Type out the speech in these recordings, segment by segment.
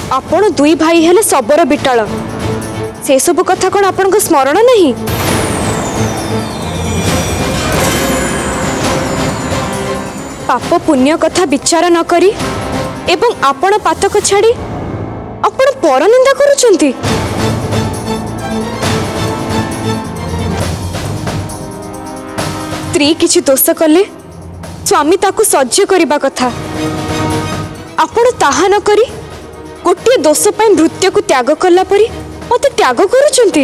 आपण दुई भाई हेले सबर बिटाल से सब कथा कौन आपण को स्मरण नहीं? पाप पुण्य कथा विचार न करी एवं आपण पातक छाड़ी आपण पर निंदा करुचंती। स्त्री किछि दोष कले स्वामी ताकू सह्य करबा कथा, आपण ताहा न करी गोटे दोष पाई मृत्यु को त्याग कला परी मते त्याग करुचंती।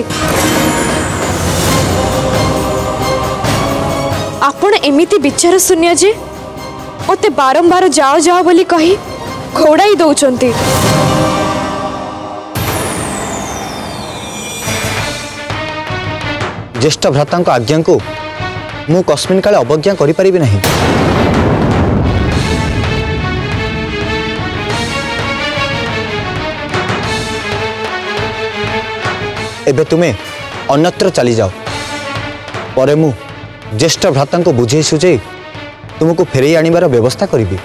आपण एमिति विचार शून्य जे मते बारंबार जाओ जाओ बोली कही घोड़ाई दौचंती। ज्येष्ठ भ्राता आज्ञा को मु कस्मिन काले अवज्ञा करि परिबि नहीं। एबे तुमे अन्यत्र चली जाओ, परे मु ज्येष्ठ भ्राता को बुझे सुझे तुमको फेरई आनिबार व्यवस्था करिबि।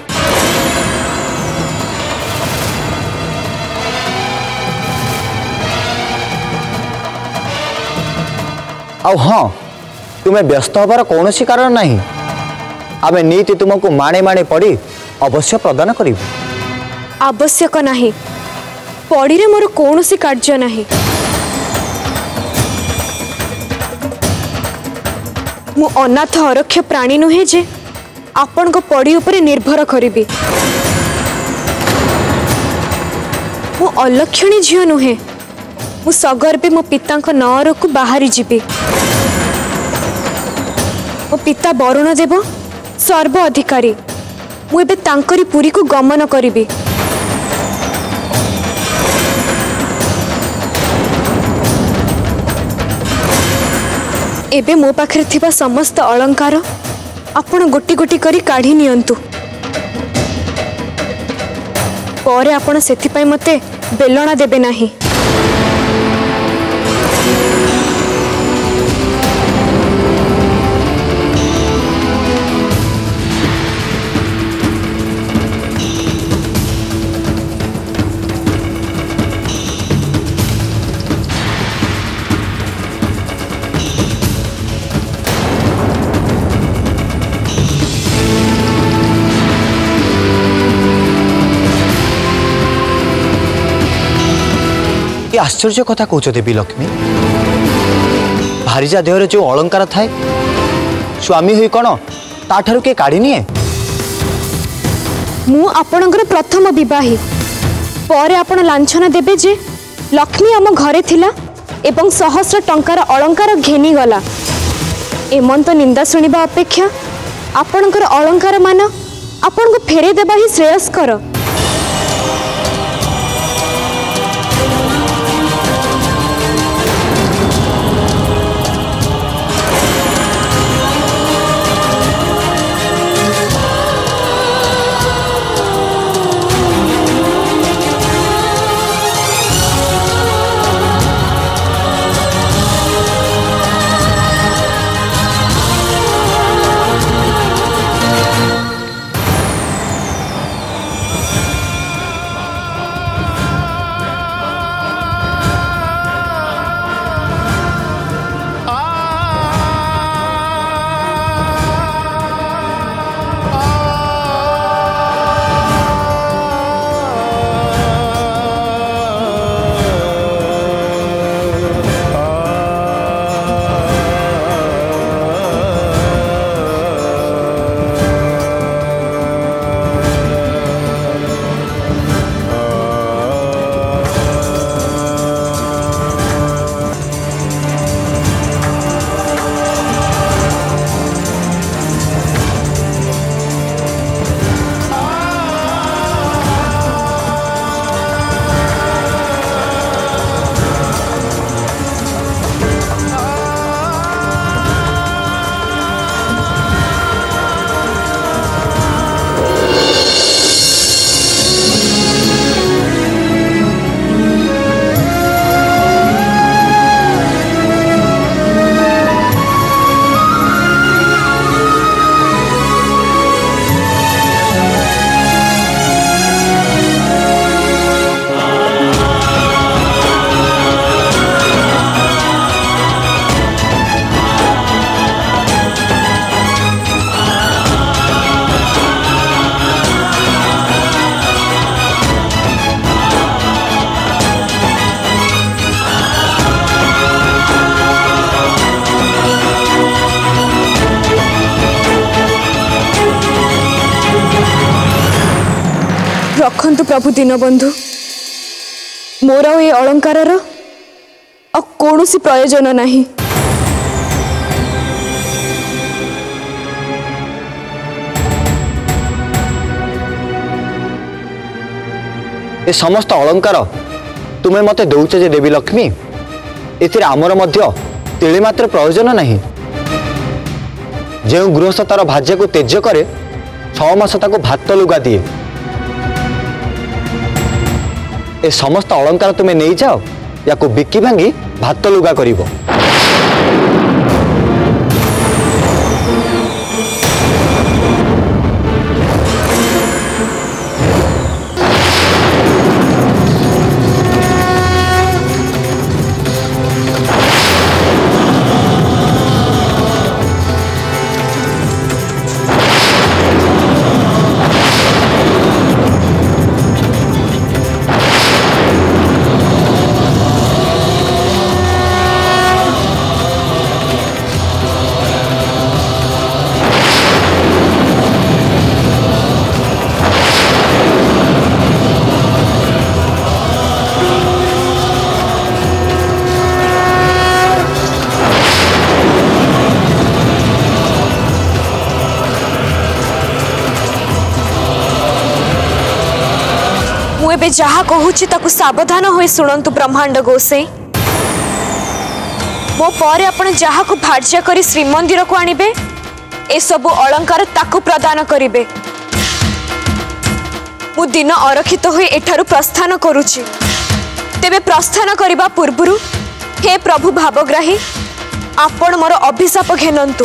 आउ हाँ, तुम्हें व्यस्त हबार कौन सी कारण नहीं। आमे नीति तुमको माणे माणे पड़ी अवश्य प्रदान करिबु। आवश्यक नहीं, पड़ी रे मोर कौन सी कार्य नहीं। मु अनाथ अरक्ष प्राणी नुहे जे आपण को पड़ी उपरे निर्भर करिबि। मु अलक्षणी झियो नुहे, मु सगर्भे मो पिता नअर को बाहरी जीबी। मो पिता वरुण देव सर्व अधिकारी, मु एबे तांकरी पुरी को गमन करिबि। एबे मो पाखरे थिबा समस्त अलंकार आपण गोटी गोटी करी काढ़ी नियंतु। परे आपण सेथि पई मते बेलणा देबे नाही। आश्चर्य कथा कौच देवी लक्ष्मी, भारीजा देहरे जो अलंकार थाए स्वामी हुई कौन ताठारु के काढ़ी निए? मु आपणकर प्रथम विवाही, परे आपण लांछना देबे जे लक्ष्मी आम घरे थिला एवं सहस्र टंकार अलंकार घेनी गला। एमंत निंदा सुनिबा अपेक्षा आपणकर अलंकार मान आपण को फेरे देबा ही श्रेयस्कर। रखंतु प्रभु दीनबंधु मोर ए अलंकार कौन प्रयोजन नहीं। ए समस्त अलंकार तुम्हें मते दौच जे देवी लक्ष्मी एथिरे आमर मध्य तिले मात्र प्रयोजन नहीं। जो गृहस्थ तार भाज्य को तेज करे 6 मास ताको भात लुगा दिए ए समस्त अलंकार तुम्हें नहीं जाओ या को बिकी भांगी भात लुगा करिवो। मुझे जहा कहूची ताकु सावधान हो शुणु ब्रह्मांड गोसाई मो पर आपण जहा को भाज्य करी श्रीमंदिर को आणिबे ए सबु अलंकार ताकु प्रदान करिबे। मु दिन अरखित हो एठारु प्रस्थान करुची तेबे प्रस्थान करिबा पूर्वरु हे प्रभु भावग्राही आपण मोर अभिशाप घेनंतु।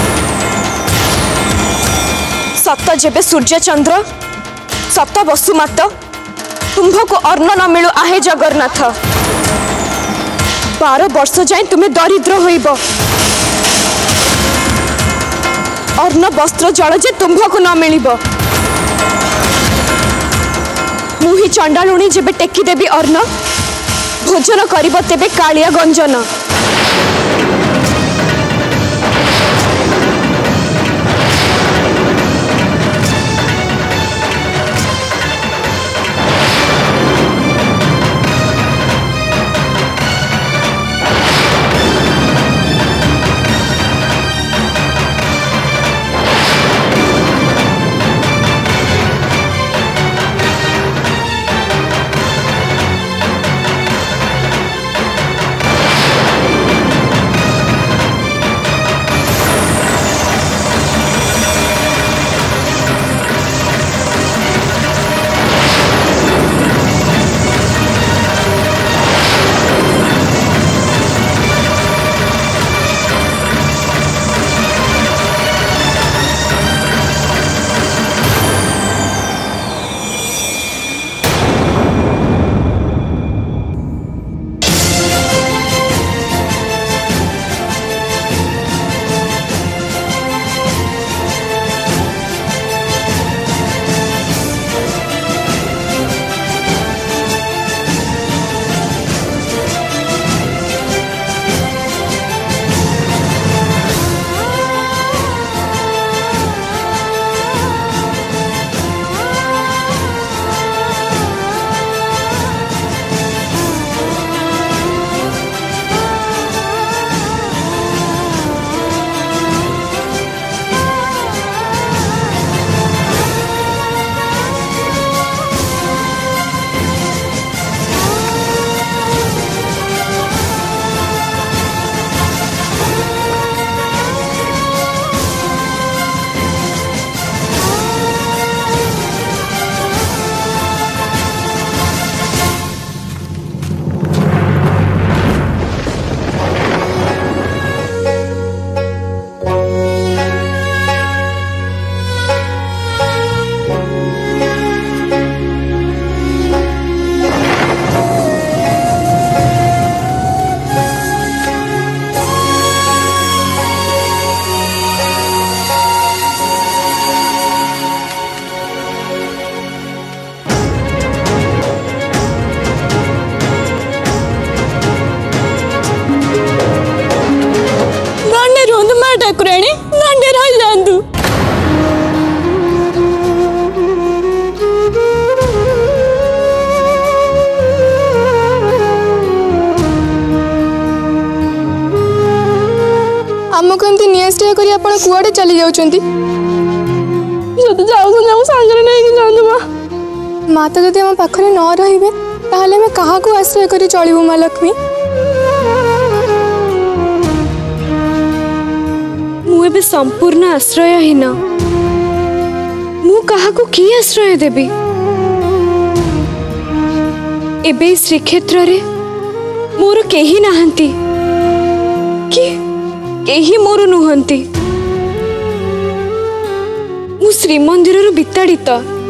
सत जेबे सूर्य चंद्र सत वसुमात तुम्भ को अन्न न मिलु आहे जगन्नाथ 12 वर्ष जाए तुम्हें दरिद्र होइब अन्न वस्त्र जल जे तुम्भ को न मिलिब मुही चंडालुणी जेबे टेकी देवी अन्न भोजन करिब तेबे कालिया गंजन। आश्रय करी आपण कुआडे चली जाउचंती जदि जाउछन जाऊ सांगरे नै कि जानु माँ तो जदि हम पाखरे न रहिबे ताहले मैं कहा को आश्रय करी चलिबु माँ लक्ष्मी मु एबे संपूर्ण आश्रयहीन मु कहा को की आश्रय देबी एबे श्रीक्षेत्र रे मोर केही नाहंती कि केही मोर नुहंती मु श्रीमंदिर रु विताड़ित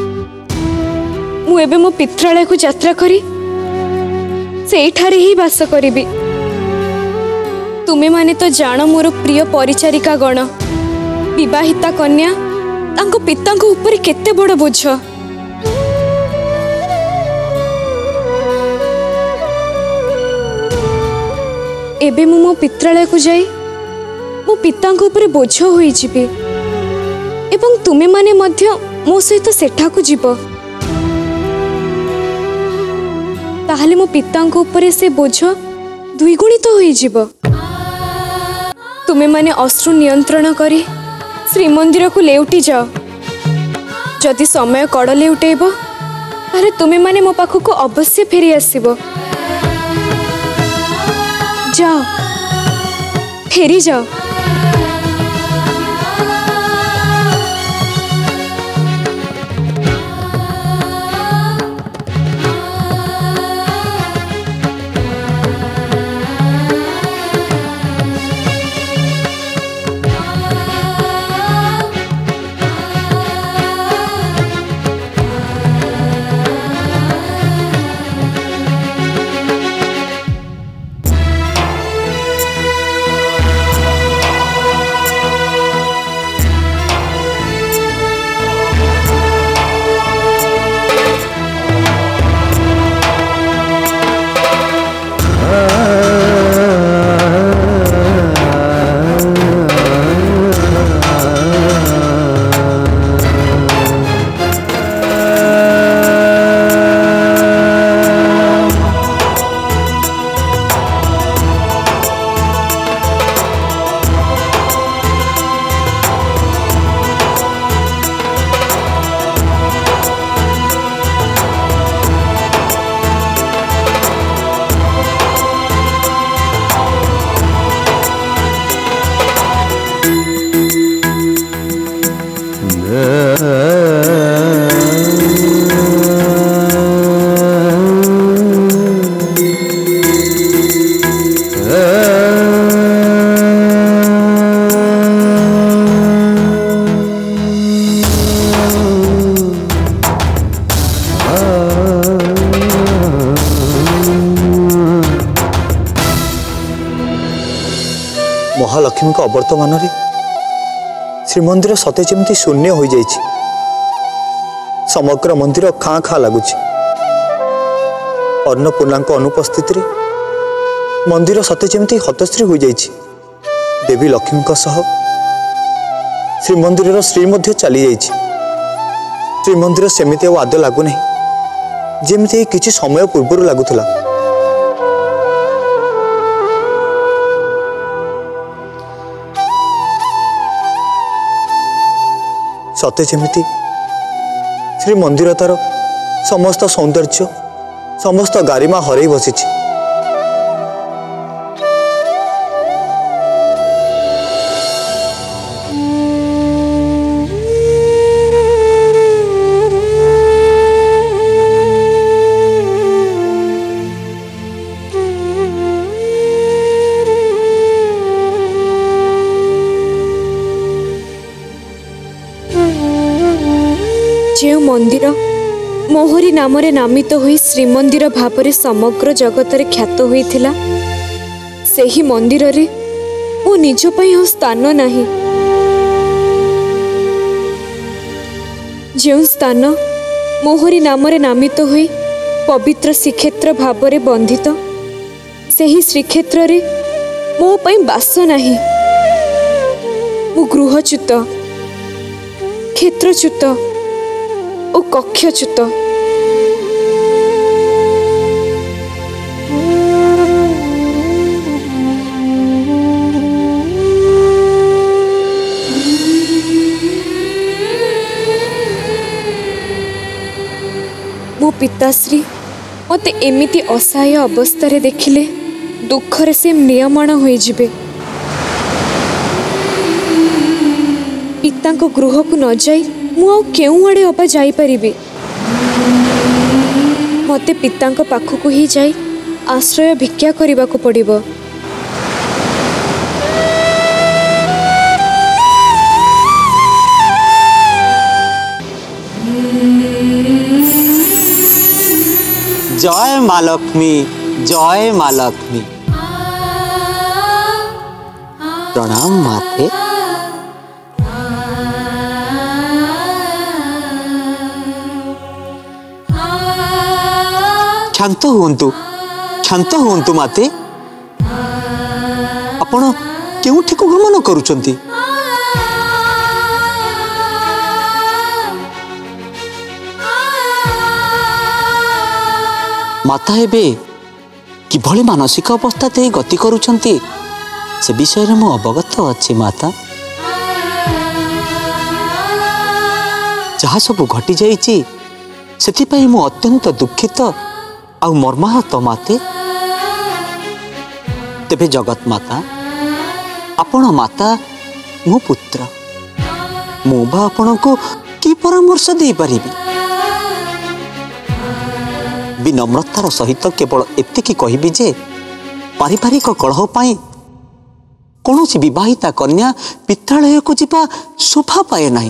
मु एबे मो पित्रालय को यात्रा करी सेठारे ही वास करिबी तुमे माने तो जान मोर प्रिय परिचारिका गण विवाहिता कन्या तांको पितांको ऊपर केते बड़ बोझ एबे मु मो पित्रालय को जाई मो पितांको ऊपर बोझ होई जिबी एवं तुमे माने मध्य मो सहित सेठा को जीव ताहले मो पितांको ऊपर से बोझ द्विगुणित होई जीव तुमे माने अश्रु नियंत्रण करी श्रीमंदिर को लेउटी जाओ जदि समय कड़ लेउटेब तारे तुमे माने मो पाखु को अवश्य फेरी आसीबो जाओ फेरी जाओ महालक्ष्मी को अवर्तमान श्रीमंदिर सते जमी शून्य हो जाइछि समग्र मंदिर खाँ खाँ लगुच अन्नपूर्णा अनुपस्थित मंदिर सते जमी हतश्री हो जाइछि देवी लक्ष्मी सह श्रीमंदिर श्री मध्य चली जाइछि श्रीमंदिर सेमिति आद लगुना जमी किछि समय पूर्व लगुला सते जमिति श्री मंदिर तार समस्त सौंदर्य समस्त गारिमा हरई बसी जो मंदिर मोहरी नाम नामित होई श्रीमंदिर भाव समग्र जगत रे ख्यात होइथिला सेही मंदिर रे मो निज पई हो स्थान नाही जो स्थान मोहरी नाम नामित होई पवित्र श्रीक्षेत्र भाव बंधित सेही श्रीक्षेत्र रे मो पई बास नाही मो गृहच्युत क्षेत्रच्युत ओ कक्षच्युत मो पिताश्री मते एमिति असहाय अवस्था रे देखिले दुखरे से नियमन होई जिबे। पिता को गृह को न जाई मु आ केउ आड़े अबा जाई परिबे। मते पिता को पाखकु ही जाई आश्रय भिक्षा करबा को पड़िबो। जय माँ लक्ष्मी, जय माँ लक्ष्मी। प्रणाम माते। शांत हुंतु माते। आपण केउठी को गमन करूचंती? माता एबे किभली मानसिक अवस्था ते गति करूछंती से विषय मु अवगत अच्छी माता। जहाँ सब घटी जाइछि सेथिपाई मु अत्यंत दुखित आ मर्माहत माते। तेबे जगत माता आपण माता मो पुत्र मु बा आपण को की परामर्श दे परिबी? विनम्रतार सहित केवल एतिकी कहिबी जे पारिवारिक कलह पाई कौनसी विवाहिता कन्या पित्रालय को जीवा शोभा पाए नहीं।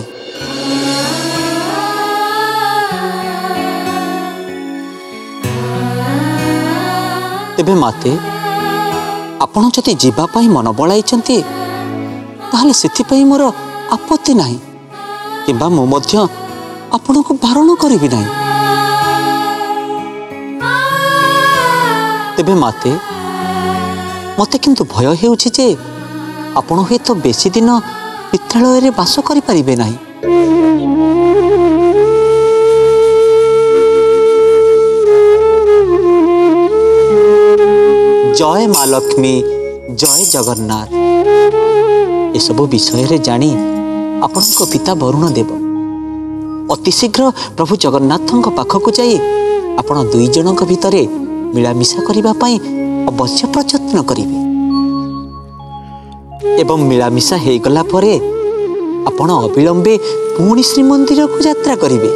तेबे माते आपण जदि जीवा पाई मन बलाइचंती ताहले सेथिपाई मोर आपत्ति नहीं किंबा मु मध्य आपण को बारण करिबी नहीं। तेबे माते मते किंतु भय हेउछि जे आपण हे तो बेसी दिन पित्रालय रे बास करि परिबे नाही। जय माँ लक्ष्मी, जय जगन्नाथ। ए सब विषय रे जानी आपण को पिता वरुण देव अति शीघ्र प्रभु जगन्नाथଙ୍କ पाखକୁ जाई आपण दुई जनक भितरे मिलामिशा करिबा पाई अवश्य प्रयत्न करिवे एवं मिलामिशा हे गला परे आपण अविलंबे पुणी श्रीमंदिर को यात्रा करिवे।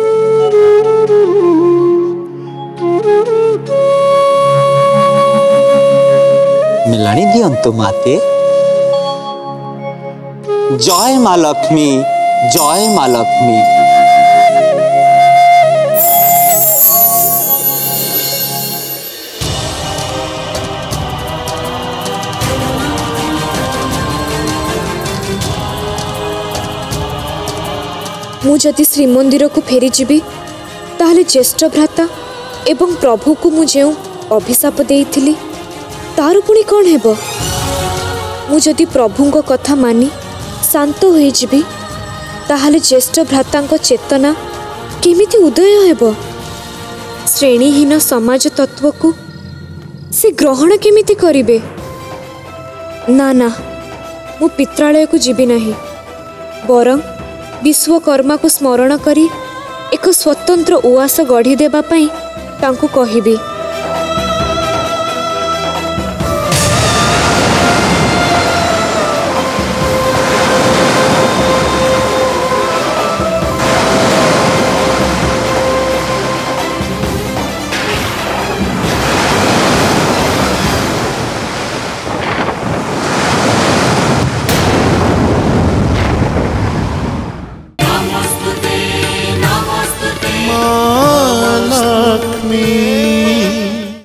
मिलानी दियंतु माते। जय माँ लक्ष्मी, जय माँ लक्ष्मी। मु जदि श्रीमंदिर को फेरी जीवी ताहले ज्येष्ठ भ्राता एवं प्रभु को मु जो अभिशाप देइथिली तार पुणी कौन हेबो? मु जदि प्रभुंको कथा मानी शांत होई जीवी ताहले ज्येष्ठ भ्रातांको चेतना केमिति उदय हेबो? श्रेणीहीन समाज तत्व को से ग्रहण केमिति करिवे? ना ना मु पित्रालय को जीवी नहीं बरं विश्वकर्मा को स्मरण करी एक स्वतंत्र उआस गढ़ी देबा पई तांको कहिबी।